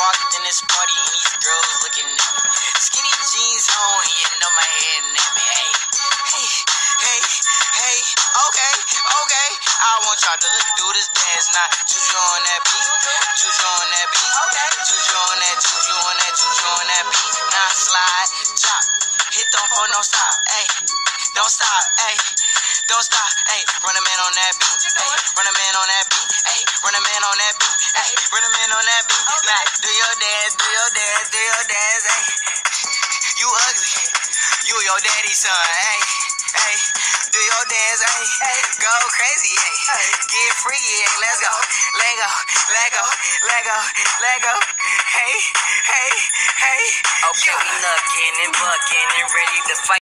walked in this party and these girls looking at me. Skinny jeans on, and you know my head nappy. Hey, okay. I want y'all to do this dance now. Juju on that beat, juju on that beat, juju on that, juju on that, juju on that beat. Now slide, chop, hit them for no stop, ayy. Don't stop, ayy. Don't stop, ayy. Run a man on that beat, ayy. Run a man on that beat, ayy. Run a man on that beat, ayy. Run a man on that beat. Now do your dance, do your dance, do your dance, ayy. You ugly, you your daddy's son, ayy. Ayy, do your dance, ayy. Go crazy, ayy. Get freaky, ayy. Let's go, let go, let go, let go, let go. Hey. Okay, we knuckin' and buckin' and ready to fight.